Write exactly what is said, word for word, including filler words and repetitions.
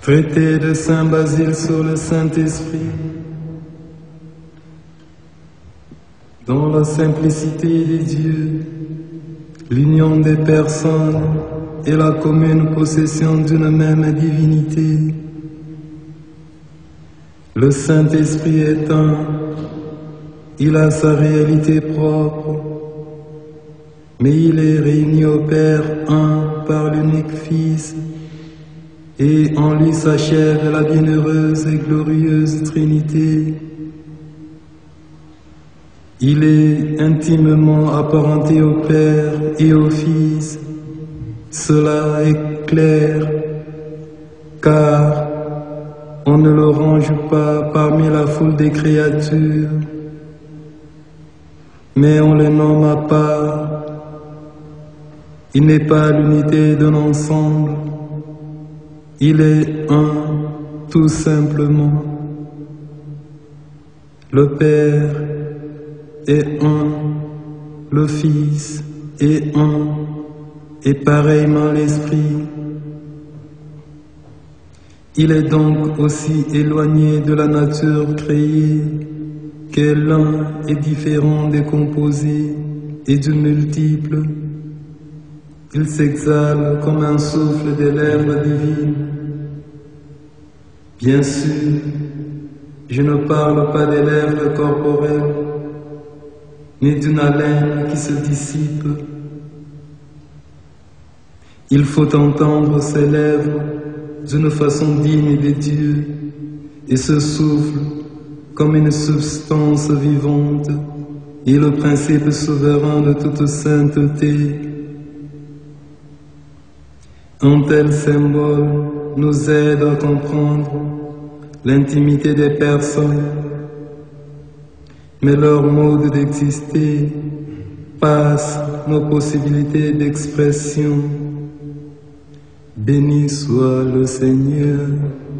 Traité de Saint Basile sur le Saint-Esprit, dans la simplicité des dieux, l'union des personnes et la commune possession d'une même divinité. Le Saint-Esprit est un, il a sa réalité propre, mais il est réuni au Père un par l'unique Fils, et en lui s'achève la bienheureuse et glorieuse Trinité. Il est intimement apparenté au Père et au Fils. Cela est clair, car on ne le range pas parmi la foule des créatures, mais on le nomme à part. Il n'est pas l'unité d'un ensemble, il est un, tout simplement. Le Père est un, le Fils est un, et pareillement l'Esprit. Il est donc aussi éloigné de la nature créée, que l'un est différent des composés et du multiple. Il s'exhale comme un souffle de l'herbe divine. Bien sûr, je ne parle pas des lèvres corporelles, ni d'une haleine qui se dissipe. Il faut entendre ces lèvres d'une façon digne des dieux, et ce souffle comme une substance vivante et le principe souverain de toute sainteté. Un tel symbole nous aide à comprendre l'intimité des personnes, mais leur mode d'exister passe nos possibilités d'expression. Béni soit le Seigneur.